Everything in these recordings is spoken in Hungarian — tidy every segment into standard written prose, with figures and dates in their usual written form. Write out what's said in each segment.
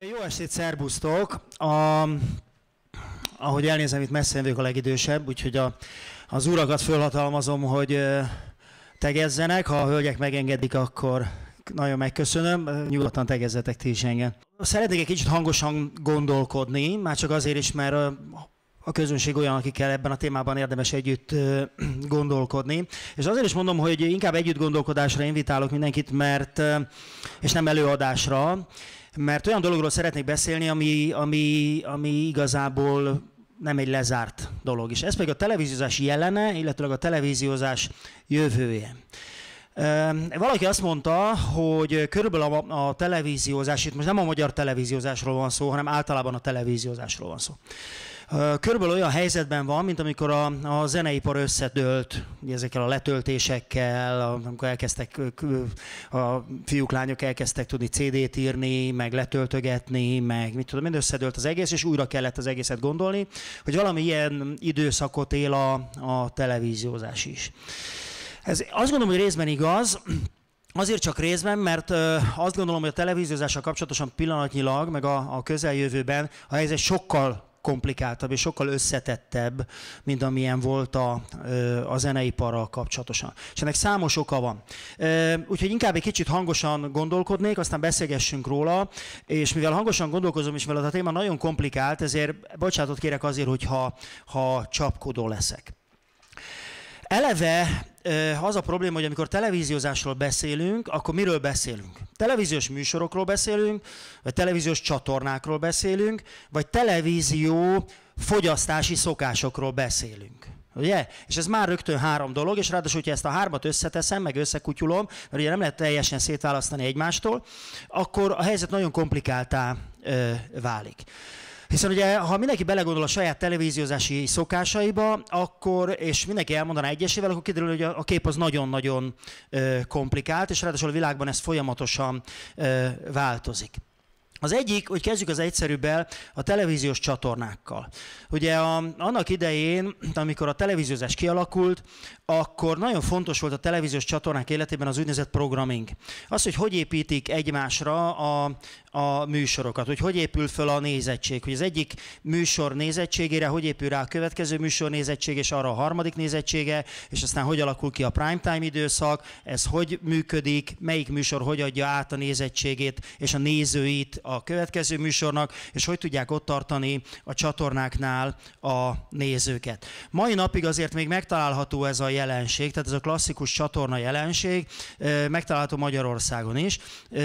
Jó estét, szerbusztok! Ahogy elnézem, itt messze vagyok a legidősebb, úgyhogy az urakat fölhatalmazom, hogy tegezzenek. Ha a hölgyek megengedik, akkor nagyon megköszönöm. Nyugodtan tegezzetek ti is engem. Szeretnék egy kicsit hangosan gondolkodni, már csak azért is, mert a közönség olyan, akikkel ebben a témában érdemes együtt gondolkodni. És azért is mondom, hogy inkább együtt gondolkodásra invitálok mindenkit, és nem előadásra, mert olyan dologról szeretnék beszélni, ami igazából nem egy lezárt dolog is. Ez pedig a televíziózás jelene, illetve a televíziózás jövője. Valaki azt mondta, hogy körülbelül a televíziózás, itt most nem a magyar televíziózásról van szó, hanem általában a televíziózásról van szó. Körülbelül olyan helyzetben van, mint amikor a zeneipar összedőlt ezekkel a letöltésekkel, amikor elkezdtek, a fiúk, lányok elkezdtek tudni CD-t írni, meg letöltögetni, meg mit tudom, mind összedőlt az egész, és újra kellett az egészet gondolni, hogy valami ilyen időszakot él a televíziózás is. Ez azt gondolom, hogy részben igaz, azért csak részben, mert azt gondolom, hogy a televíziózással kapcsolatosan pillanatnyilag, meg a közeljövőben a helyzet sokkal komplikáltabb és sokkal összetettebb, mint amilyen volt a zeneiparral kapcsolatosan. És ennek számos oka van. Úgyhogy inkább egy kicsit hangosan gondolkodnék, aztán beszélgessünk róla, és mivel hangosan gondolkozom, és mivel a téma nagyon komplikált, ezért bocsánatot kérek azért, hogyha csapkodó leszek. Eleve az a probléma, hogy amikor televíziózásról beszélünk, akkor miről beszélünk? Televíziós műsorokról beszélünk, vagy televíziós csatornákról beszélünk, vagy televízió fogyasztási szokásokról beszélünk. Ugye? És ez már rögtön három dolog, és ráadásul, hogyha ezt a hármat összeteszem, meg összekutyulom, mert ugye nem lehet teljesen szétválasztani egymástól, akkor a helyzet nagyon komplikáltá válik. Hiszen ugye, ha mindenki belegondol a saját televíziózási szokásaiba, és mindenki elmondaná egyesével, akkor kiderül, hogy a kép az nagyon-nagyon komplikált, és ráadásul a világban ez folyamatosan változik. Az egyik, hogy kezdjük az egyszerűbbel, a televíziós csatornákkal. Ugye annak idején, amikor a televíziózás kialakult, akkor nagyon fontos volt a televíziós csatornák életében az úgynevezett programming. Az, hogy építik egymásra a műsorokat, hogy épül föl a nézettség, hogy az egyik műsor nézettségére hogy épül rá a következő műsor nézettség, és arra a harmadik nézettsége, és aztán hogy alakul ki a primetime időszak, ez hogy működik, melyik műsor hogy adja át a nézettségét és a nézőit a következő műsornak, és hogy tudják ott tartani a csatornáknál a nézőket. Mai napig azért még megtalálható ez a jelenség, tehát ez a klasszikus csatorna jelenség, megtalálható Magyarországon is,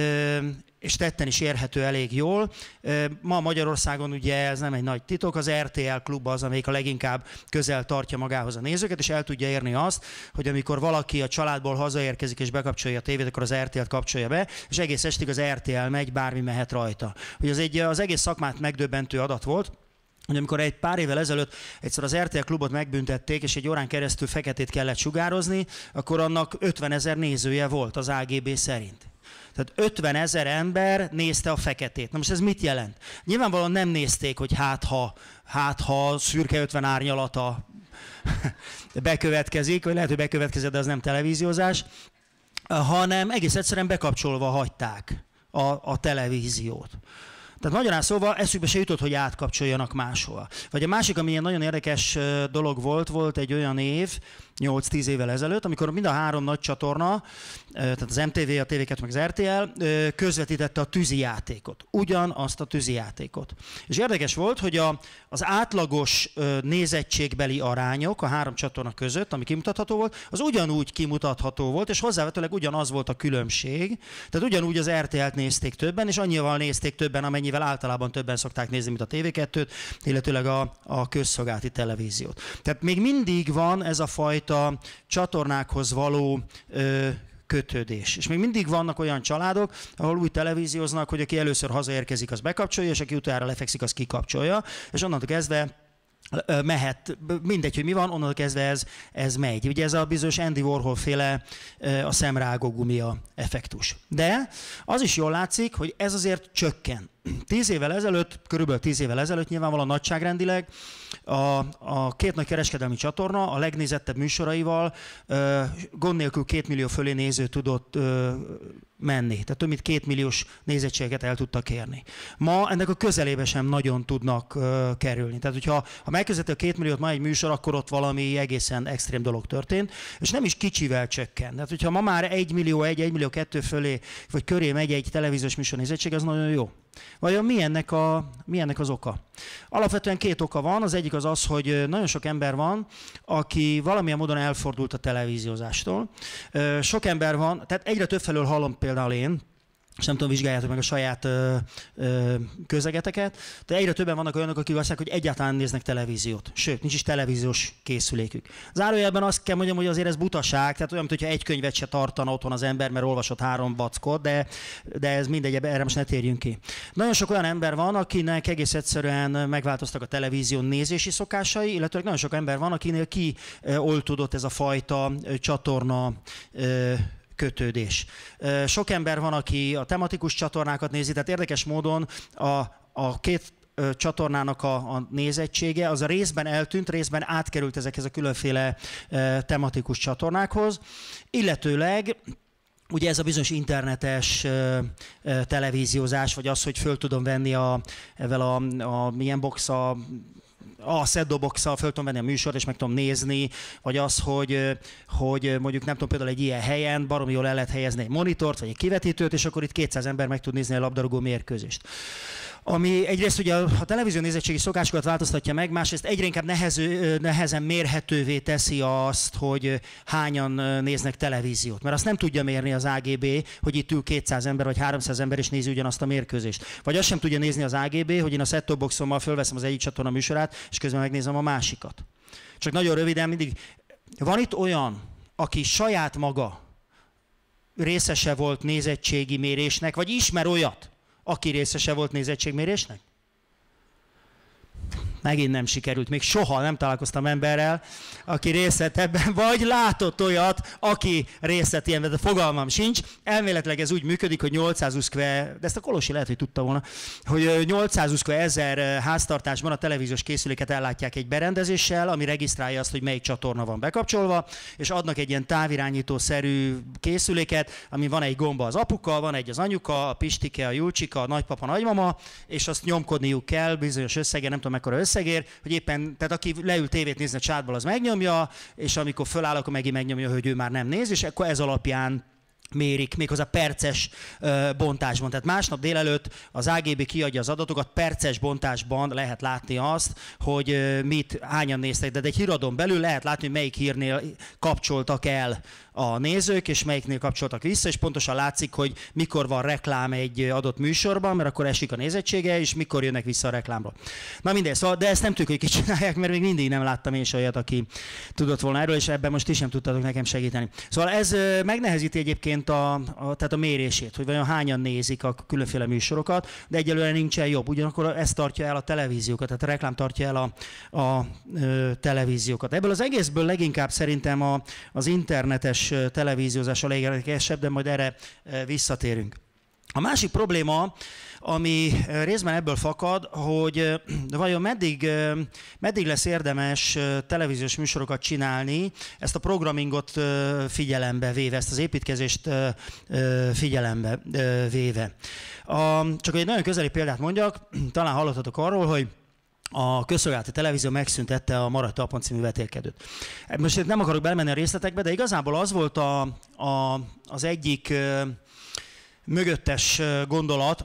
és tetten is érhető elég jól. Ma Magyarországon ugye ez nem egy nagy titok, az RTL Klub az, amelyik a leginkább közel tartja magához a nézőket, és el tudja érni azt, hogy amikor valaki a családból hazaérkezik és bekapcsolja a tévét, akkor az RTL-t kapcsolja be, és egész estig az RTL megy, bármi mehet rajta. Ugye az egész szakmát megdöbbentő adat volt, hogy amikor egy pár évvel ezelőtt egyszer az RTL Klubot megbüntették, és egy órán keresztül feketét kellett sugározni, akkor annak 50 000 nézője volt az AGB szerint. Tehát 50 000 ember nézte a feketét. Na most ez mit jelent? Nyilvánvalóan nem nézték, hogy hát ha szürke 50 árnyalata bekövetkezik, vagy lehet, hogy bekövetkezett, de az nem televíziózás, hanem egész egyszerűen bekapcsolva hagyták a televíziót. Tehát magyarán szóval eszükbe se jutott, hogy átkapcsoljanak máshova. Vagy a másik, ami ilyen nagyon érdekes dolog volt egy olyan év, 8-10 évvel ezelőtt, amikor mind a három nagy csatorna, tehát az MTV, a TV2 meg az RTL közvetítette a tűzijátékot. Ugyanazt a tűzijátékot. És érdekes volt, hogy az átlagos nézettségbeli arányok a három csatorna között, ami kimutatható volt, az ugyanúgy kimutatható volt, és hozzávetőleg ugyanaz volt a különbség. Tehát ugyanúgy az RTL-t nézték többen, és annyival nézték többen, amennyivel általában többen szokták nézni, mint a TV2-t, illetőleg a közszolgálati televíziót. Tehát még mindig van ez a fajta csatornákhoz való kötődés. És még mindig vannak olyan családok, ahol úgy televízióznak, hogy aki először hazaérkezik, az bekapcsolja, és aki utána lefekszik, az kikapcsolja, és onnantól kezdve mehet, mindegy, hogy mi van, onnantól kezdve ez megy. Ugye ez a bizonyos Andy Warhol féle a szemrágó gumia effektus. De az is jól látszik, hogy ez azért csökken. 10 évvel ezelőtt, körülbelül 10 évvel ezelőtt nyilvánvalóan nagyságrendileg a két nagy kereskedelmi csatorna a legnézettebb műsoraival gond nélkül 2 millió fölé néző tudott menni. Tehát több mint 2 milliós nézettséget el tudtak érni. Ma ennek a közelébe sem nagyon tudnak kerülni. Tehát, hogyha megközelíti a 2 milliót ma egy műsor, akkor ott valami egészen extrém dolog történt, és nem is kicsivel csökken. Tehát, hogyha ma már 1 millió 1 millió 2 fölé, vagy köré megy egy televíziós műsor nézettség, az nagyon jó. Vajon mi ennek az oka? Alapvetően 2 oka van. Az egyik az, hogy nagyon sok ember van, aki valamilyen módon elfordult a televíziózástól. Sok ember van, tehát egyre többfelől hallom például én, és nem tudom, vizsgáljátok meg a saját közegeteket, de egyre többen vannak olyanok, akik azt mondják, hogy egyáltalán néznek televíziót. Sőt, nincs is televíziós készülékük. Zárójelben azt kell mondjam, hogy azért ez butaság, tehát olyan, mintha egy könyvet se tartana otthon az ember, mert olvasott 3 vackot, de ez mindegy, erre most ne térjünk ki. Nagyon sok olyan ember van, akinek egész egyszerűen megváltoztak a televízión nézési szokásai, illetve nagyon sok ember van, akinél kioltódott ez a fajta csatorna kötődés. Sok ember van, aki a tematikus csatornákat nézi, tehát érdekes módon a két csatornának a nézettsége, az a részben eltűnt, részben átkerült ezekhez a különféle tematikus csatornákhoz, illetőleg ugye ez a bizonyos internetes televíziózás, vagy az, hogy föl tudom venni ezzel a milyen box a set-top-box-szal föl tudom venni a műsort, és meg tudom nézni, vagy az, hogy mondjuk nem tudom, például egy ilyen helyen baromi jól el lehet helyezni egy monitort, vagy egy kivetítőt, és akkor itt 200 ember meg tud nézni a labdarúgó mérkőzést. Ami egyrészt ugye a televízió nézettségi szokásokat változtatja meg, másrészt egyre inkább nehezen mérhetővé teszi azt, hogy hányan néznek televíziót. Mert azt nem tudja mérni az AGB, hogy itt ül 200 ember vagy 300 ember és nézi ugyanazt a mérkőzést. Vagy azt sem tudja nézni az AGB, hogy én a set-top boxommal fölveszem az egyik csatorna műsorát, és közben megnézem a másikat. Csak nagyon röviden mindig, van itt olyan, aki saját maga részese volt nézettségi mérésnek, vagy ismer olyat, aki részese volt nézettségmérésnek? Megint nem sikerült, még soha nem találkoztam emberrel, aki részt vett ebben, vagy látott olyat, aki részt vett ilyenben, de fogalmam sincs. Elméletileg ez úgy működik, hogy 820 de ezt a Kolosi lehet, hogy tudta volna, hogy 820 ezer háztartásban a televíziós készüléket ellátják egy berendezéssel, ami regisztrálja azt, hogy melyik csatorna van bekapcsolva, és adnak egy ilyen távirányító-szerű készüléket, ami van egy gomba az apuka, van egy az anyuka, a Pistike, a Julcsika, a nagypapa, a nagymama, és azt nyomkodniuk kell bizonyos összegen, nem tudom mekkora összegér, hogy éppen, tehát aki leül tévét nézni a csátból, az megnyomja, és amikor föláll, akkor megint megnyomja, hogy ő már nem néz, és akkor ez alapján mérik, méghozzá perces bontásban. Tehát másnap délelőtt az AGB kiadja az adatokat, perces bontásban lehet látni azt, hogy hányan néztek, de egy híradón belül lehet látni, hogy melyik hírnél kapcsoltak el a nézők, és melyiknél kapcsoltak vissza, és pontosan látszik, hogy mikor van reklám egy adott műsorban, mert akkor esik a nézettsége, és mikor jönnek vissza a reklámról. Na mindegy, szóval, de ezt nem tudjuk, hogy kicsinálják, mert még mindig nem láttam én se olyat, aki tudott volna erről, és ebben most is sem tudtatok nekem segíteni. Szóval ez megnehezíti egyébként tehát a mérését, hogy vajon hányan nézik a különféle műsorokat, de egyelőre nincsen jobb. Ugyanakkor ez tartja el a televíziókat, tehát a reklám tartja el a televíziókat. Ebből az egészből leginkább szerintem az internetes televíziózás a legérdekesebb, de majd erre visszatérünk. A másik probléma, ami részben ebből fakad, hogy vajon meddig lesz érdemes televíziós műsorokat csinálni, ezt a programmingot figyelembe véve, ezt az építkezést figyelembe véve. Csak egy nagyon közeli példát mondjak, talán hallottatok arról, hogy a közszolgálati televízió megszüntette a Maradj Talpon című vetélkedőt. Most nem akarok belemenni a részletekbe, de igazából az volt az egyik mögöttes gondolat,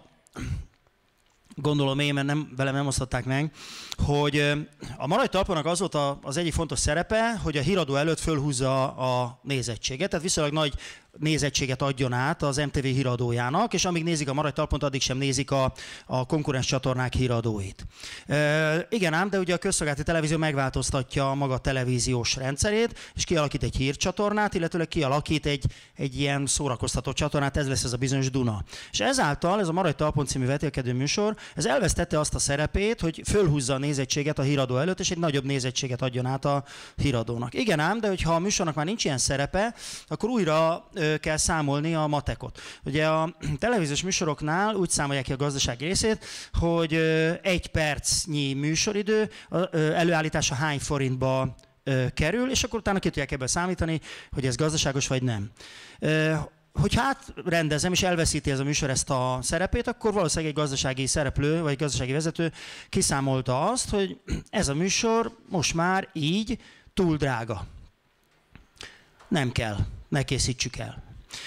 gondolom én, mert velem nem osztották meg, hogy a Maradj Talponnak az volt az egyik fontos szerepe, hogy a híradó előtt fölhúzza a nézettséget, tehát viszonylag nagy nézettséget adjon át az MTV híradójának, és amíg nézik a Maradj Talpont, addig sem nézik a konkurens csatornák híradóit. Igen ám, de ugye a közszolgálati televízió megváltoztatja a maga televíziós rendszerét, és kialakít egy hírcsatornát, illetőleg kialakít egy ilyen szórakoztató csatornát, ez lesz ez a bizonyos Duna. És ezáltal ez a Maradj Talpon című vetélkedő műsor, ez elvesztette azt a szerepét, hogy fölhúzza a nézettséget a híradó előtt, és egy nagyobb nézettséget adjon át a híradónak. Igen ám, de hogyha a műsornak már nincs ilyen szerepe, akkor újra kell számolni a matekot. Ugye a televíziós műsoroknál úgy számolják ki a gazdasági részét, hogy 1 percnyi műsoridő előállítása hány forintba kerül, és akkor utána ki tudják ebből számítani, hogy ez gazdaságos vagy nem. Hogyha átrendezem és elveszíti ez a műsor ezt a szerepét, akkor valószínűleg egy gazdasági szereplő vagy gazdasági vezető kiszámolta azt, hogy ez a műsor most már így túl drága. Nem kell, ne készítsük el.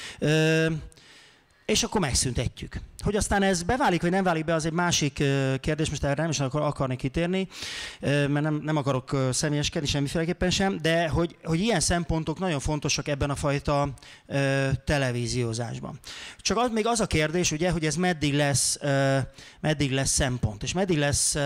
És akkor megszüntetjük. Hogy aztán ez beválik, vagy nem válik be, az egy másik kérdés, most erre nem is akarnék kitérni, mert nem akarok személyeskedni semmiféleképpen sem, de hogy ilyen szempontok nagyon fontosak ebben a fajta televíziózásban. Csak még az a kérdés, ugye, hogy ez meddig lesz szempont, és meddig lesz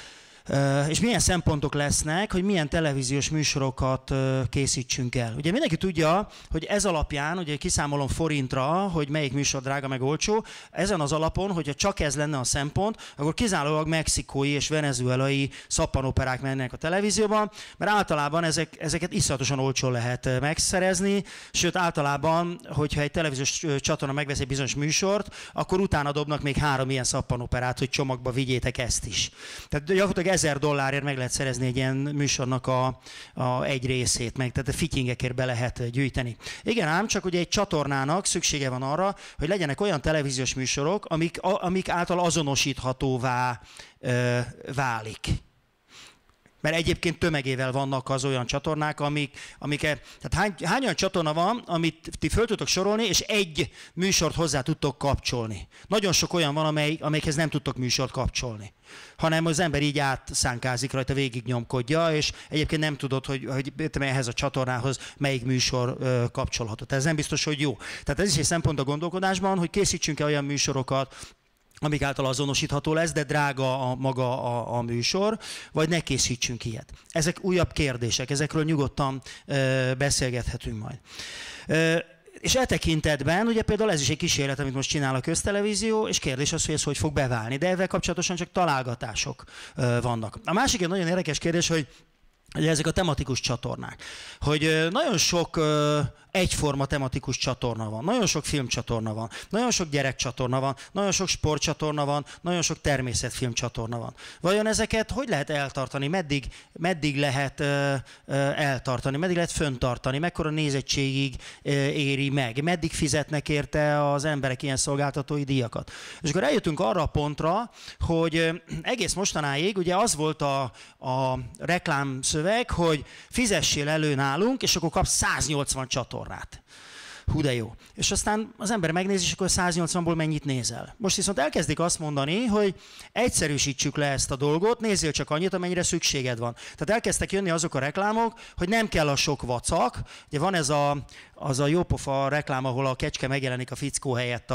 és milyen szempontok lesznek, hogy milyen televíziós műsorokat készítsünk el. Ugye mindenki tudja, hogy ez alapján, ugye kiszámolom forintra, hogy melyik műsor drága meg olcsó, ezen az alapon, hogyha csak ez lenne a szempont, akkor kizárólag mexikói és venezuelai szappanoperák mennek a televízióban, mert általában ezeket iszonyatosan olcsón lehet megszerezni, sőt általában, hogyha egy televíziós csatorna megvesz egy bizonyos műsort, akkor utána dobnak még 3 ilyen szappanoperát, hogy csomagba vigyétek ezt is. Tehát gyakorlatilag $1000 meg lehet szerezni egy ilyen műsornak egy részét, meg tehát a fityingekért be lehet gyűjteni. Igen ám, csak ugye egy csatornának szüksége van arra, hogy legyenek olyan televíziós műsorok, amik által azonosíthatóvá válik. Mert egyébként tömegével vannak az olyan csatornák, tehát hány olyan csatorna van, amit ti föl tudtok sorolni, és egy műsort hozzá tudtok kapcsolni. Nagyon sok olyan van, amelyikhez nem tudtok műsort kapcsolni, hanem az ember így átszánkázik rajta, végignyomkodja, és egyébként nem tudod, hogy ehhez a csatornához melyik műsor kapcsolható. Tehát ez nem biztos, hogy jó. Tehát ez is egy szempont a gondolkodásban, hogy készítsünk-e olyan műsorokat, amik által azonosítható lesz, de drága maga a műsor, vagy ne készítsünk ilyet. Ezek újabb kérdések, ezekről nyugodtan beszélgethetünk majd. És e tekintetben, ugye például ez is egy kísérlet, amit most csinál a köztelevízió, és kérdés az, hogy ez hogy fog beválni. De ezzel kapcsolatosan csak találgatások vannak. A másik egy nagyon érdekes kérdés, hogy ezek a tematikus csatornák. Hogy nagyon sok egyforma tematikus csatorna van, nagyon sok filmcsatorna van, nagyon sok gyerekcsatorna van, nagyon sok sportcsatorna van, nagyon sok természetfilmcsatorna van. Vajon ezeket hogy lehet eltartani? Meddig lehet eltartani? Meddig lehet föntartani? Mekkora nézettségig éri meg? Meddig fizetnek érte az emberek ilyen szolgáltatói díjakat? És akkor eljutunk arra a pontra, hogy egész mostanáig ugye az volt a reklámszöveg, hogy fizessél elő nálunk, és akkor kapsz 180 csatornát. Hú de jó. És aztán az ember megnézi, és akkor 180-ból mennyit nézel. Most viszont elkezdik azt mondani, hogy egyszerűsítsük le ezt a dolgot, nézzél csak annyit, amennyire szükséged van. Tehát elkezdtek jönni azok a reklámok, hogy nem kell a sok vacak. Ugye van ez az a jópofa reklám, ahol a kecske megjelenik a fickó helyett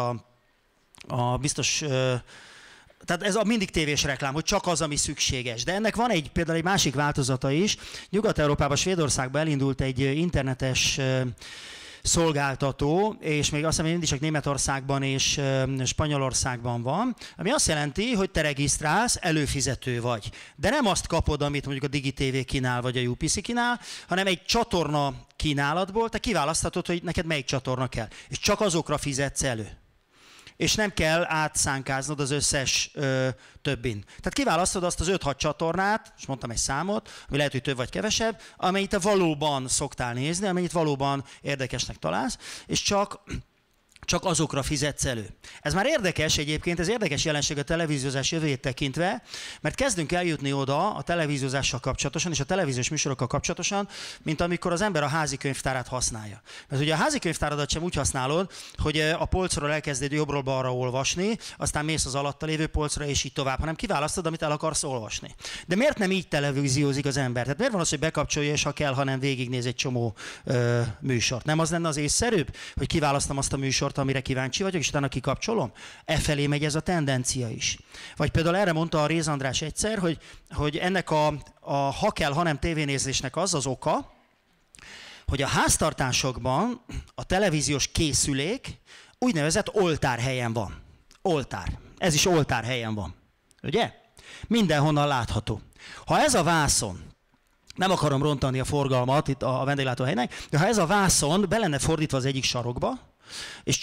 a biztos... Tehát ez a mindig tévés reklám, hogy csak az, ami szükséges. De ennek van például egy másik változata is. Nyugat-Európában, Svédországban elindult egy internetes szolgáltató, és még azt hiszem, hogy mindig csak Németországban és Spanyolországban van, ami azt jelenti, hogy te regisztrálsz, előfizető vagy. De nem azt kapod, amit mondjuk a DigiTV kínál, vagy a UPC kínál, hanem egy csatorna kínálatból te kiválaszthatod, hogy neked melyik csatorna kell. És csak azokra fizetsz elő. És nem kell átszánkáznod az összes többin. Tehát kiválasztod azt az 5-6 csatornát, és mondtam egy számot, ami lehet, hogy több vagy kevesebb, amelyet te valóban szoktál nézni, amelyet valóban érdekesnek találsz, és csak azokra fizetsz elő. Ez már érdekes egyébként, ez érdekes jelenség a televíziózás jövőjét tekintve, mert kezdünk eljutni oda a televíziózással kapcsolatosan és a televíziós műsorokkal kapcsolatosan, mint amikor az ember a házi könyvtárát használja. Mert ugye a házi könyvtáradat sem úgy használod, hogy a polcról elkezded jobbról balra olvasni, aztán mész az alatta lévő polcra és így tovább, hanem kiválasztod, amit el akarsz olvasni. De miért nem így televíziózik az ember? Tehát miért van az, hogy bekapcsolja, és ha kell, hanem végignéz egy csomó műsort? Nem az lenne az észszerűbb, hogy kiválasztom azt a műsort, amire kíváncsi vagyok, és utána kikapcsolom? Efelé megy ez a tendencia is. Vagy például erre mondta a Réz András egyszer, hogy ennek a ha kell, ha nem tévénézésnek az oka, hogy a háztartásokban a televíziós készülék úgynevezett oltárhelyen van. Oltár. Ez is oltárhelyen van. Ugye? Mindenhonnan látható. Ha ez a vászon Nem akarom rontani a forgalmat itt a vendéglátóhelynek, de ha ez a vászon be lenne fordítva az egyik sarokba, és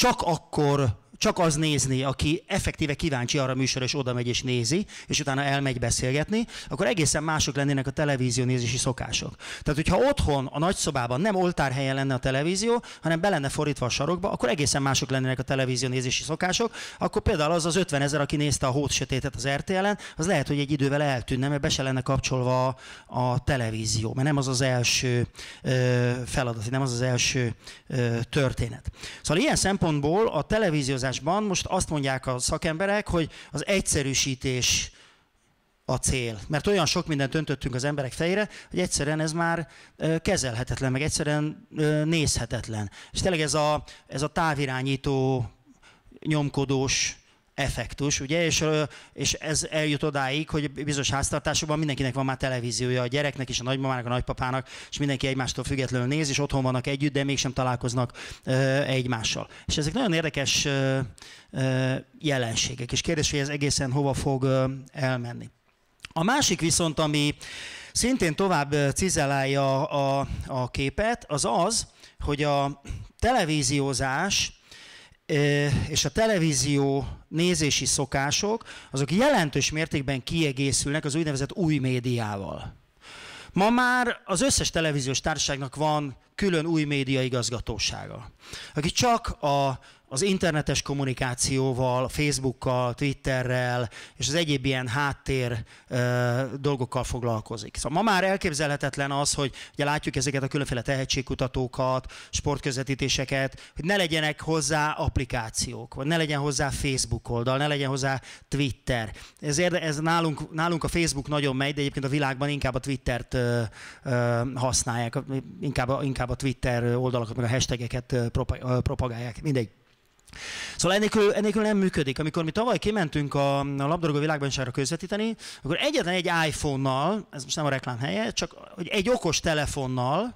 csak az nézni, aki effektíve kíváncsi arra a műsorra, és oda megy és nézi, és utána elmegy beszélgetni, akkor egészen mások lennének a televízió nézési szokások. Tehát, hogyha otthon, a nagyszobában nem oltárhelyen lenne a televízió, hanem be lenne fordítva a sarokba, akkor egészen mások lennének a televízió nézési szokások, akkor például az 50 000, aki nézte a Hódsötétet az RTL-en, az lehet, hogy egy idővel eltűnne, mert be se lenne kapcsolva a televízió, mert nem az az első feladat, nem az az első történet. Szóval ilyen szempontból a televíziózás most azt mondják a szakemberek, hogy az egyszerűsítés a cél. Mert olyan sok mindent öntöttünk az emberek fejére, hogy egyszerűen ez már kezelhetetlen, meg egyszerűen nézhetetlen. És tényleg ez a távirányító, nyomkodós effektus, ugye? És ez eljut odáig, hogy bizonyos háztartásokban mindenkinek van már televíziója, a gyereknek és a nagymamának, a nagypapának, és mindenki egymástól függetlenül néz, és otthon vannak együtt, de mégsem találkoznak egymással. És ezek nagyon érdekes jelenségek, és kérdés, hogy ez egészen hova fog elmenni. A másik viszont, ami szintén tovább cizellálja a képet, az az, hogy a televíziózás és a televízió nézési szokások, azok jelentős mértékben kiegészülnek az úgynevezett új médiával. Ma már az összes televíziós társaságnak van külön új média igazgatósága, aki csak az internetes kommunikációval, Facebookkal, Twitterrel és az egyéb ilyen háttér dolgokkal foglalkozik. Szóval ma már elképzelhetetlen az, hogy ugye látjuk ezeket a különféle tehetségkutatókat, sportközvetítéseket, hogy ne legyenek hozzá applikációk, vagy ne legyen hozzá Facebook oldal, ne legyen hozzá Twitter. Ez nálunk a Facebook nagyon megy, de egyébként a világban inkább a Twittert használják, inkább a Twitter oldalakat, meg a hashtageket propagálják, mindegy. Szóval ennélkül nem működik. Amikor mi tavaly kimentünk a labdarúgó világbajnokságra közvetíteni, akkor egyetlen egy iPhone-nal, ez most nem a reklám helye, csak hogy egy okos telefonnal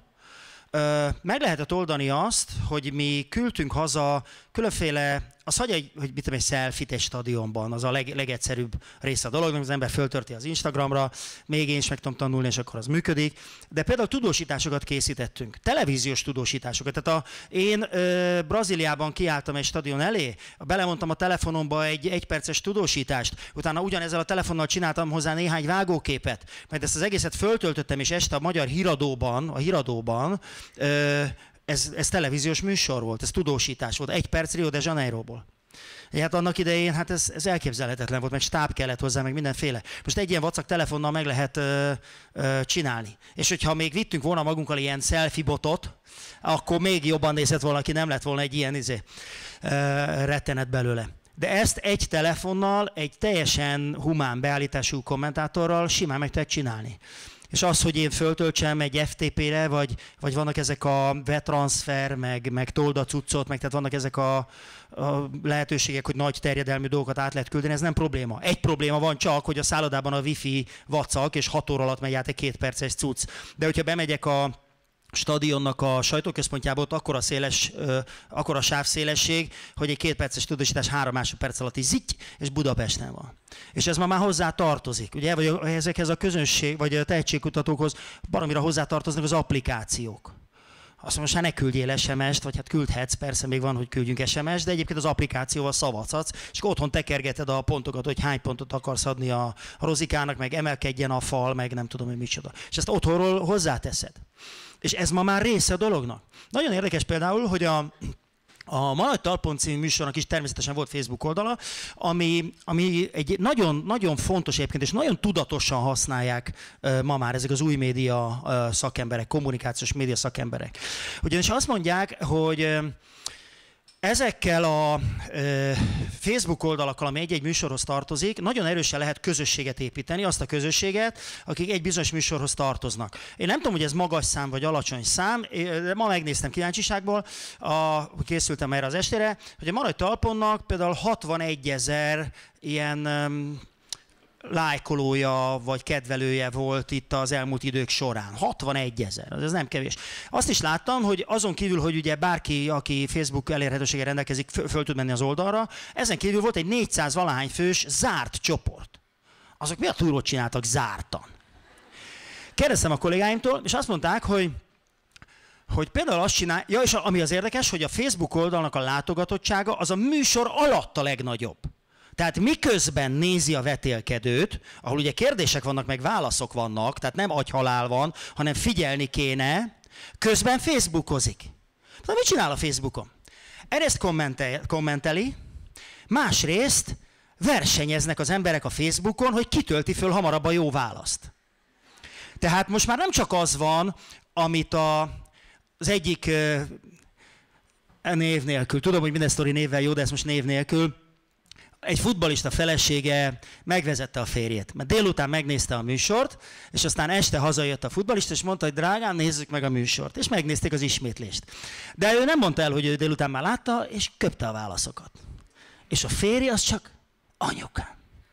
meg lehetett oldani azt, hogy mi küldtünk haza különféle, az hagyja, hogy mit tudom, egy selfie-t egy stadionban, az a legegyszerűbb része a dolognak, az ember föltörti az Instagramra, még én is meg tudom tanulni, és akkor az működik. De például tudósításokat készítettünk, televíziós tudósításokat. Tehát én Brazíliában kiálltam egy stadion elé, belemondtam a telefonomba egy egyperces tudósítást, utána ugyanezzel a telefonnal csináltam hozzá néhány vágóképet, majd ezt az egészet föltöltöttem, és este a magyar híradóban, ez televíziós műsor volt, ez tudósítás volt, 1 perc Rio de Janeiróból. Hát annak idején hát ez elképzelhetetlen volt, meg stáb kellett hozzá, meg mindenféle. Most egy ilyen vacak telefonnal meg lehet csinálni. És hogyha még vittünk volna magunkkal ilyen selfie botot, akkor még jobban nézett volna, aki nem lett volna egy ilyen rettenet belőle. De ezt egy telefonnal, egy teljesen humán beállítású kommentátorral simán meg tudják csinálni. És az, hogy én föltöltsem egy FTP-re, vagy vannak ezek a WeTransfer, meg Tolda cuccot, meg tehát vannak ezek a lehetőségek, hogy nagy terjedelmű dolgokat át lehet küldeni, ez nem probléma. Egy probléma van csak, hogy a szállodában a wifi vacak, és 6 óra alatt megy át egy 2 perces cucc. De hogyha bemegyek a stadionnak a sajtóközpontjába, ott akkora sávszélesség, hogy egy 2 perces tudósítás 3 másodperc alatt is zitty, és Budapesten van. És ez már hozzá tartozik, ugye? Vagy ezekhez a közönség, vagy a tehetségkutatókhoz baromira hozzá tartoznak az applikációk. Azt mondom, most ne küldjél SMS-t, vagy hát küldhetsz, persze még van, hogy küldjünk SMS-t, de egyébként az applikációval szavazhatsz, és akkor otthon tekergeted a pontokat, hogy hány pontot akarsz adni a rozikának, meg emelkedjen a fal, meg nem tudom, hogy micsoda. És ezt otthonról hozzáteszed. És ez ma már része a dolognak. Nagyon érdekes például, hogy a Ma Nagy Talpon című műsornak is természetesen volt Facebook oldala, ami egy nagyon, nagyon fontos egyébként, és nagyon tudatosan használják ma már ezek az új média szakemberek, kommunikációs média szakemberek. Ugyanis azt mondják, hogy ezekkel a Facebook oldalakkal, ami egy-egy műsorhoz tartozik, nagyon erősen lehet közösséget építeni, azt a közösséget, akik egy bizonyos műsorhoz tartoznak. Én nem tudom, hogy ez magas szám vagy alacsony szám, de ma megnéztem kíváncsiságból, készültem erre az estére, hogy a Ma Nagy Talponnak például 61 000 ilyen lájkolója vagy kedvelője volt itt az elmúlt idők során. 61 000, ez nem kevés. Azt is láttam, hogy azon kívül, hogy ugye bárki, aki Facebook elérhetőséggel rendelkezik, föl tud menni az oldalra, ezen kívül volt egy 400 valahány fős zárt csoport. Azok mi a túrót csináltak zártan? kérdeztem a kollégáimtól, és azt mondták, hogy például azt csinál, ja, és ami az érdekes, hogy a Facebook oldalnak a látogatottsága az a műsor alatt a legnagyobb. Tehát miközben nézi a vetélkedőt, ahol ugye kérdések vannak, meg válaszok vannak, tehát nem agyhalál van, hanem figyelni kéne, közben Facebookozik. De mit csinál a Facebookon? Egyrészt kommenteli, másrészt versenyeznek az emberek a Facebookon, hogy kitölti föl hamarabb a jó választ. Tehát most már nem csak az van, amit az egyik név nélkül, tudom, hogy minden sztori névvel jó, de ez most név nélkül, egy futballista felesége megvezette a férjét, mert délután megnézte a műsort, és aztán este hazajött a futballista, és mondta, hogy drágám, nézzük meg a műsort, és megnézték az ismétlést. De ő nem mondta el, hogy ő délután már látta, és köpte a válaszokat. És a férje az csak, anyukám,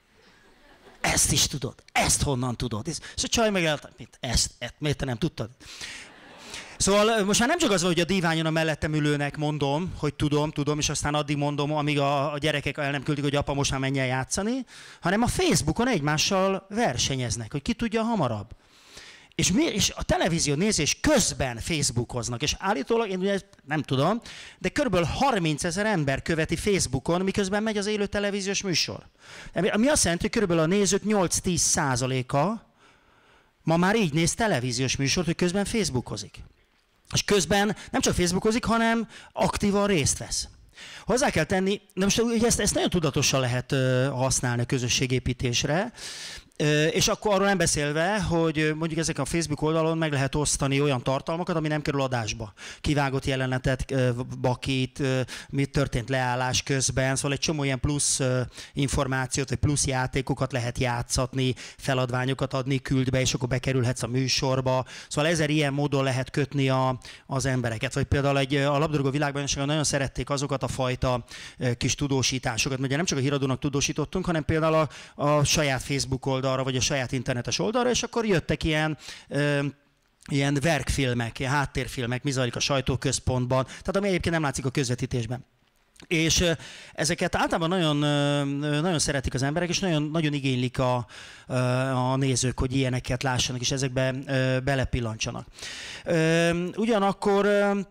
ezt is tudod, ezt honnan tudod? És a csaj meg ezt miért te nem tudtad? Szóval most már nem csak az van, hogy a díványon a mellettem ülőnek mondom, hogy tudom, és aztán addig mondom, amíg a gyerekek el nem küldik, hogy apa, most már menjen játszani, hanem a Facebookon egymással versenyeznek, hogy ki tudja hamarabb. És a televízió nézés közben Facebookoznak, és állítólag, én ugye nem tudom, de körülbelül 30 000 ember követi Facebookon, miközben megy az élő televíziós műsor. Ami azt jelenti, hogy körülbelül a nézők 8-10%-a ma már így néz televíziós műsort, hogy közben Facebookozik. És közben nem csak Facebookozik, hanem aktívan részt vesz. Hozzá kell tenni, de most ugye ezt nagyon tudatosan lehet használni a közösségépítésre, és akkor arról nem beszélve, hogy mondjuk ezek a Facebook oldalon meg lehet osztani olyan tartalmakat, ami nem kerül adásba. Kivágott jelenetet, bakit, mit történt leállás közben, szóval egy csomó ilyen plusz információt, vagy plusz játékokat lehet játszatni, feladványokat adni, küld be, és akkor bekerülhetsz a műsorba. Szóval 1000 ilyen módon lehet kötni az embereket. Vagy például a labdarúgó világbajnokságon nagyon szerették azokat a fajta kis tudósításokat, mert ugye nem csak a Híradónak tudósítottunk, hanem például a saját Facebook oldalra, vagy a saját internetes oldalra, és akkor jöttek ilyen verkfilmek, ilyen háttérfilmek, mi zajlik a sajtóközpontban, tehát ami egyébként nem látszik a közvetítésben. És ezeket általában nagyon szeretik az emberek, és nagyon, nagyon igénylik a nézők, hogy ilyeneket lássanak, és ezekbe belepillantsanak. Ugyanakkor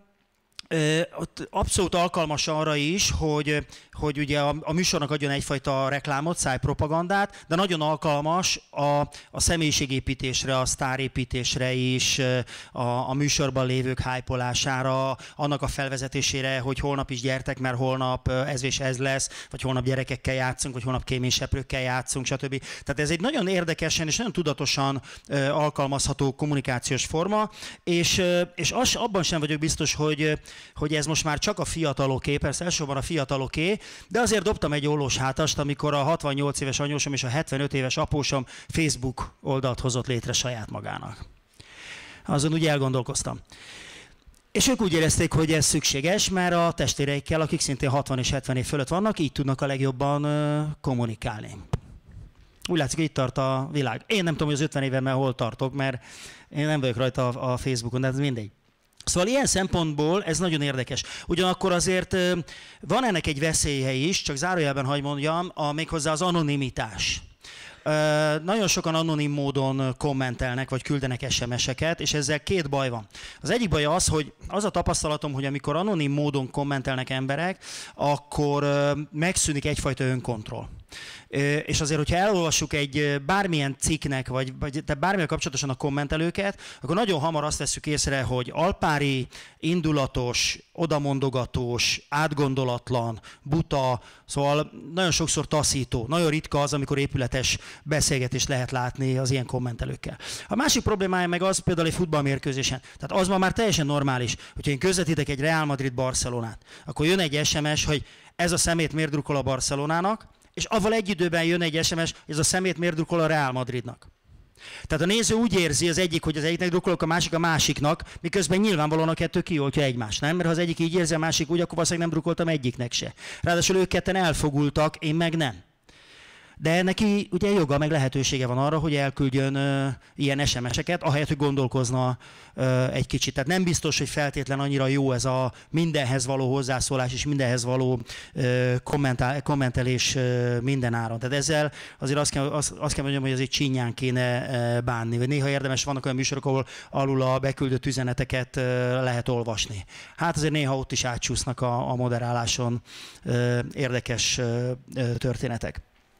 abszolút alkalmas arra is, hogy ugye a műsornak adjon egyfajta reklámot, szájpropagandát, de nagyon alkalmas a személyiségépítésre, a sztárépítésre is, a műsorban lévők hype-olására, annak a felvezetésére, hogy holnap is gyertek, mert holnap ez és ez lesz, vagy holnap gyerekekkel játszunk, vagy holnap kéményseprőkkel játszunk, stb. Tehát ez egy nagyon érdekesen és nagyon tudatosan alkalmazható kommunikációs forma, és abban sem vagyok biztos, hogy ez most már csak a fiataloké, persze elsősorban a fiataloké, de azért dobtam egy ólós hátast, amikor a 68 éves anyósom és a 75 éves apósom Facebook oldalt hozott létre saját magának. Azon úgy elgondolkoztam. És ők úgy érezték, hogy ez szükséges, mert a testvéreikkel, akik szintén 60 és 70 év fölött vannak, így tudnak a legjobban kommunikálni. Úgy látszik, hogy itt tart a világ. Én nem tudom, hogy az 50 évemmel hol tartok, mert én nem vagyok rajta a Facebookon, de ez mindegy. Szóval ilyen szempontból ez nagyon érdekes. Ugyanakkor azért van ennek egy veszélye is, csak zárójelben hagy mondjam, méghozzá az anonimitás. Nagyon sokan anonim módon kommentelnek, vagy küldenek SMS-eket, és ezzel két baj van. Az egyik baj az, hogy az a tapasztalatom, hogy amikor anonim módon kommentelnek emberek, akkor megszűnik egyfajta önkontroll. És azért, hogyha elolvassuk egy bármilyen cikknek, vagy bármilyen kapcsolatosan a kommentelőket, akkor nagyon hamar azt vesszük észre, hogy alpári, indulatos, odamondogatós, átgondolatlan, buta, szóval nagyon sokszor taszító. Nagyon ritka az, amikor épületes beszélgetést lehet látni az ilyen kommentelőkkel. A másik problémája meg az például egy futballmérkőzésen. Tehát az ma már teljesen normális, hogyha én közvetítek egy Real Madrid-Barcelonát, akkor jön egy SMS, hogy ez a szemét miért drukol a Barcelonának, és avval egy időben jön egy SMS, hogy ez a szemét miért drukol a Real Madridnak. Tehát a néző úgy érzi az egyik, hogy az egyiknek drukkolok, a másiknak, miközben nyilvánvalóan a kettő kioltja egymást, nem? Mert ha az egyik így érzi, a másik úgy, akkor valószínűleg nem drukkoltam egyiknek se. Ráadásul ők ketten elfogultak, én meg nem. De neki ugye joga meg lehetősége van arra, hogy elküldjön ilyen SMS-eket, ahelyett, hogy gondolkozna egy kicsit. Tehát nem biztos, hogy feltétlen annyira jó ez a mindenhez való hozzászólás és mindenhez való kommentelés mindenáron. Tehát ezzel azért azt kell mondjam, hogy azért csinyán kéne bánni. Néha érdemes, vannak olyan műsorok, ahol alul a beküldött üzeneteket lehet olvasni. Hát azért néha ott is átcsúsznak a moderáláson érdekes történetek.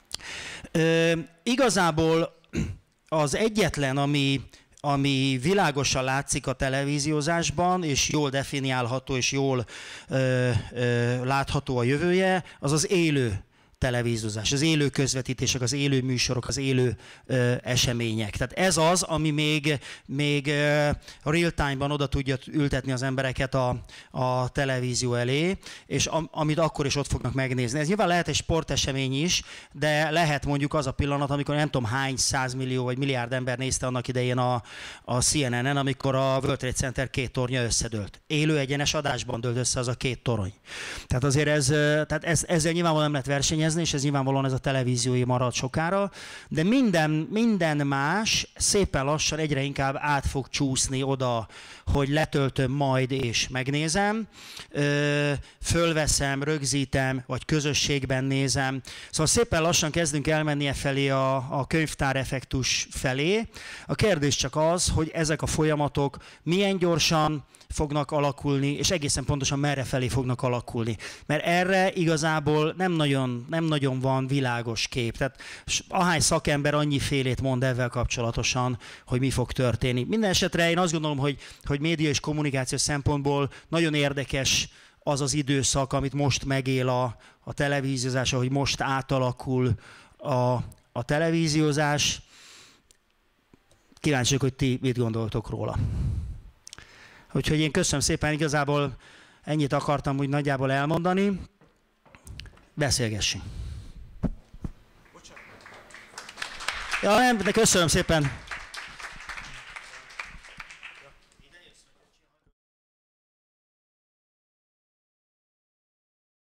Igazából az egyetlen, ami világosan látszik a televíziózásban, és jól definiálható, és jól látható a jövője, az az élő televíziózás, az élő közvetítések, az élő műsorok, az élő események. Tehát ez az, ami még real time-ban oda tudja ültetni az embereket a televízió elé, és amit akkor is ott fognak megnézni. Ez nyilván lehet egy sportesemény is, de lehet mondjuk az a pillanat, amikor nem tudom hány 100 millió vagy milliárd ember nézte annak idején a CNN-en, amikor a World Trade Center 2 tornya összedőlt. Élő egyenes adásban dőlt össze az a 2 torony. Tehát azért ezzel nyilvánvalóan nem lehet versenyezni, és ez nyilvánvalóan ez a televíziói marad sokára, de minden más szépen lassan egyre inkább át fog csúszni oda, hogy letöltöm majd és megnézem, fölveszem, rögzítem, vagy közösségben nézem. Szóval szépen lassan kezdünk elmenni felé a könyvtár effektus felé. A kérdés csak az, hogy ezek a folyamatok milyen gyorsan fognak alakulni, és egészen pontosan merre felé fognak alakulni. Mert erre igazából nem nagyon van világos kép. Tehát ahány szakember annyifélét mond ezzel kapcsolatosan, hogy mi fog történni. Minden esetre én azt gondolom, hogy média és kommunikáció szempontból nagyon érdekes az az időszak, amit most megél a televíziózás, ahogy most átalakul a televíziózás. Kíváncsiak, hogy ti mit gondoltok róla. Úgyhogy én köszönöm szépen, igazából ennyit akartam úgy nagyjából elmondani. Beszélgessünk. Ja, nem, de köszönöm szépen.